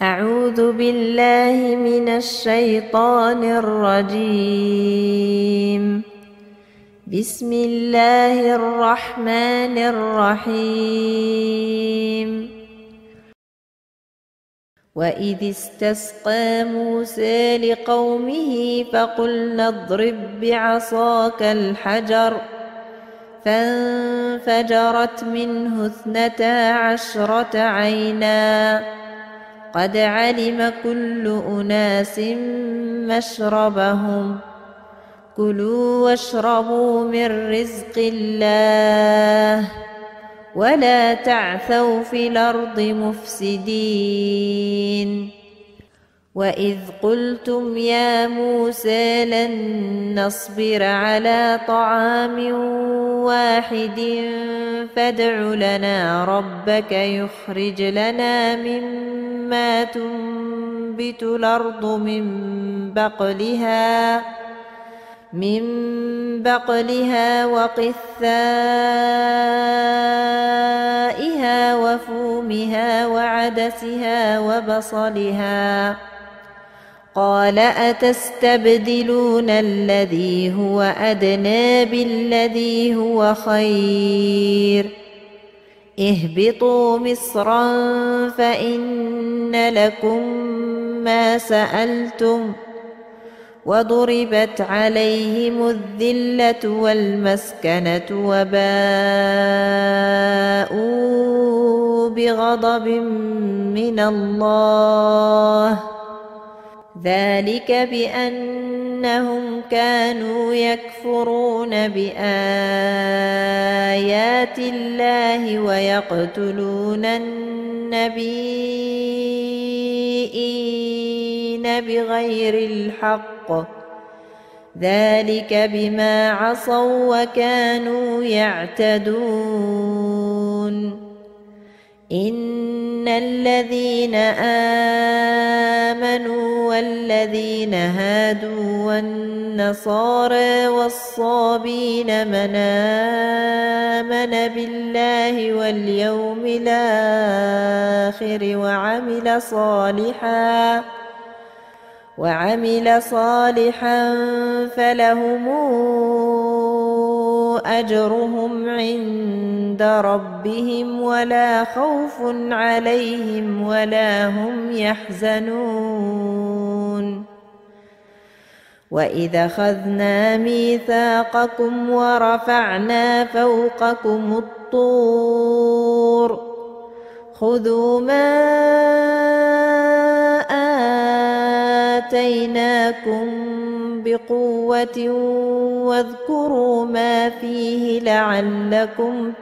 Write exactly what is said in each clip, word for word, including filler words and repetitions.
أعوذ بالله من الشيطان الرجيم. بسم الله الرحمن الرحيم. وإذ استسقى موسى لقومه فقلنا اضرب بعصاك الحجر فانفجرت منه اثنتا عشرة عينا قد علم كل أناس مشربهم كلوا واشربوا من رزق الله ولا تعثوا في الأرض مفسدين. وإذ قلتم يا موسى لن نصبر على طعام واحد فادع لنا ربك يخرج لنا مما تنبت الأرض من بقلها من بقلها وقثائها وفومها وعدسها وبصلها قال أتستبدلون الذي هو أدنى بالذي هو خير اهبطوا مصرا فإن لكم ما سألتم وضربت عليهم الذلة والمسكنة وباءوا بغضب من الله ذلك بأنهم كانوا يكفرون بآيات الله ويقتلون النبيين بغير الحق ذلك بما عصوا وكانوا يعتدون. إن الذين آمنوا والذين هادوا والنصارى والصابين من آمن بالله واليوم الآخر وعمل صالحا وعمل صالحا فلهم أجرهم عند ربهم ولا خوف عليهم ولا هم يحزنون. وإذا أخذنا ميثاقكم ورفعنا فوقكم الطور خذوا ما آتيناكم بقوة واذكروا ما فيه لعلكم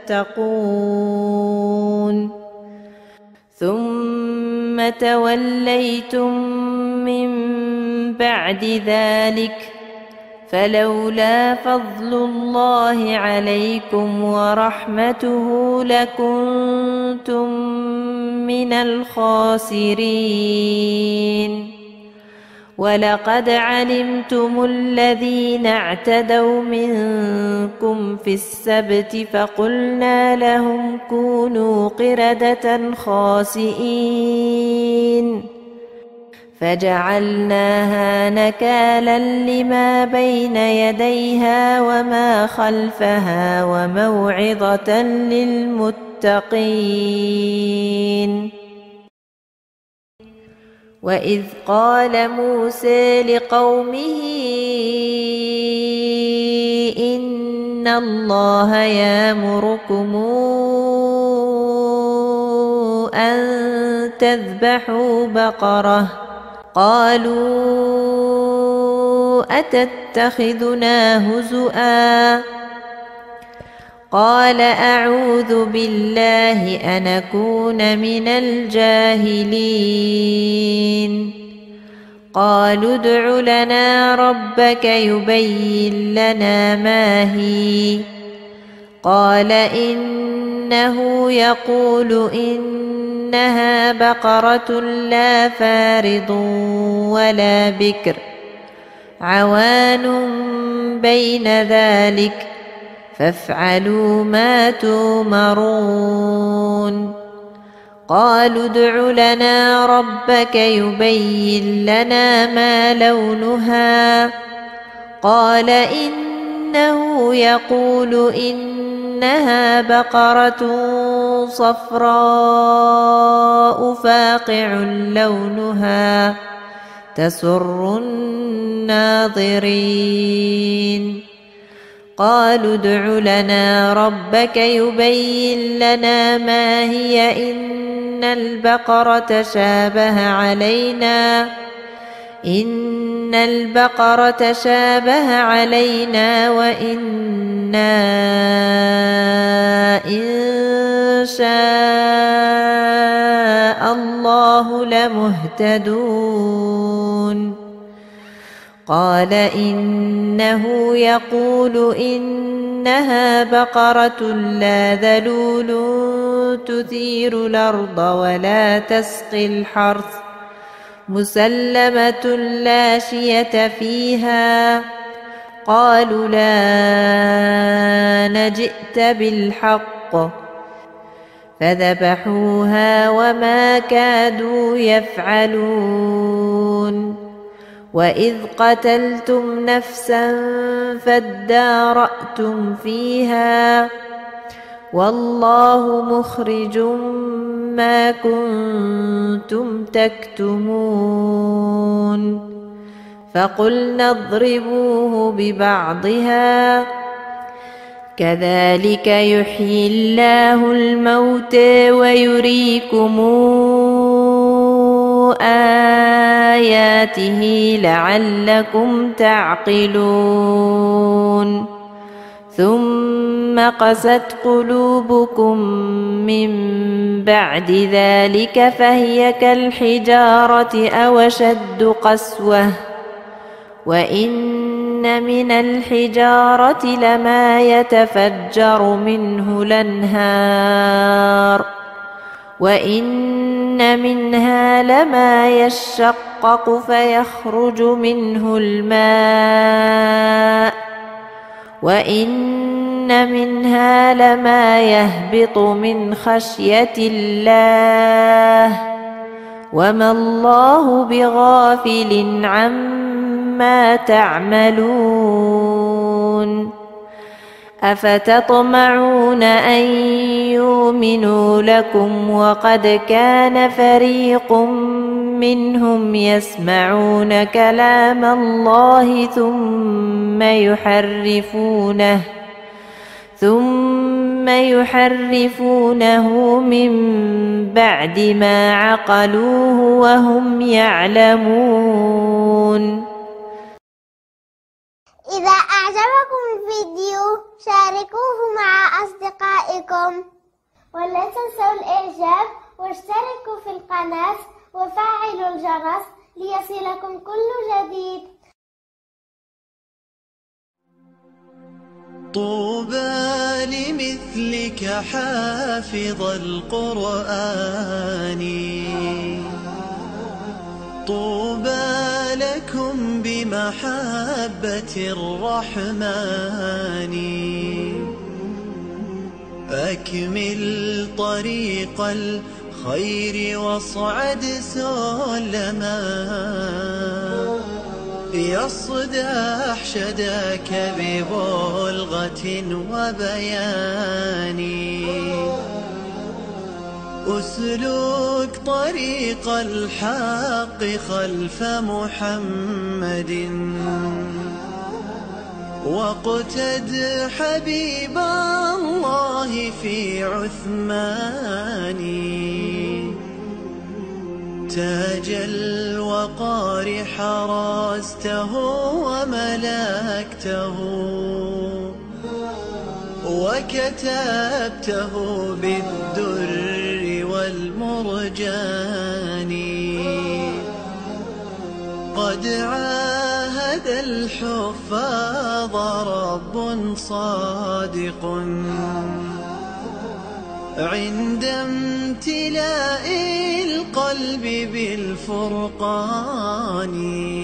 تتقون. ثم توليتم من بعد ذلك فلولا فضل الله عليكم ورحمته لكنتم من الخاسرين. ولقد علمتم الذين اعتدوا منكم في السبت فقلنا لهم كونوا قردة خاسئين فجعلناها نكالا لما بين يديها وما خلفها وموعظة للمتقين. وإذ قال موسى لقومه إن الله يأمركم أن تذبحوا بقرة قالوا أتتخذنا هزؤا قال أعوذ بالله أن أكون من الجاهلين. قالوا ادع لنا ربك يبين لنا ما هي قال إنه يقول إنها بقرة لا فارض ولا بكر عوان بين ذلك فافعلوا ما تؤمرون. قالوا ادع لنا ربك يبين لنا ما لونها قال إنه يقول إنها بقرة صفراء فاقع لونها تسر الناظرين قالوا ادع لنا ربك يبين لنا ما هي إن البقرة شابه علينا إن البقرة شابه علينا وإنا إن شاء الله لمهتدون قال إنه يقول إنها بقرة لا ذلول تثير الأرض ولا تسقي الحرث مسلمة لا شية فيها قالوا لا نجئت بالحق فذبحوها وما كادوا يفعلون وإذ قتلتم نفسا فادارأتم فيها والله مخرج ما كنتم تكتمون فقلنا اضربوه ببعضها كذلك يحيي الله الموتى ويريكم آياته لعلكم تعقلون ثم قست قلوبكم من بعد ذلك فهي كالحجارة أو أشد قسوة وإن من الحجارة لما يتفجر منه الأنهار وإن منها لما يشقق فيخرج منه الماء وإن منها لما يهبط من خشية الله وما الله بغافل عما تعملون أفتطمعون أن يؤمنوا لكم وقد كان فريق منهم يسمعون كلام الله ثم يحرفونه ثم يحرفونه من بعد ما عقلوه وهم يعلمون. إذا أعجبكم الفيديو شاركوه مع أصدقائكم ولا تنسوا الإعجاب واشتركوا في القناة وفعلوا الجرس ليصلكم كل جديد. طوبى لمثلك حافظ القرآن طوبى لكم بمحبة الرحمن أكمل طريق الخير واصعد سلما يصدح شداك ببلغة وبيان أسلك طريق الحق خلف محمد واقتد حبيب الله في عثمان تاج الوقار حرسته وملكته وكتبته بالدر والمرجان قد عاهد الحفاظ رب صادق عند امتلاء القلب بالفرقان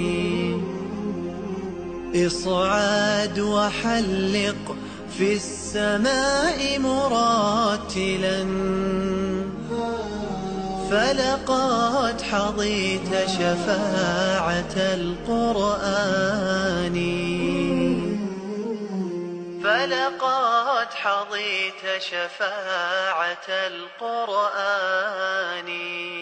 اصعد وحلق في السماء مرتلا فلقد حظيت شفاعة القرآن فلقد حظيت شفاعة القرآن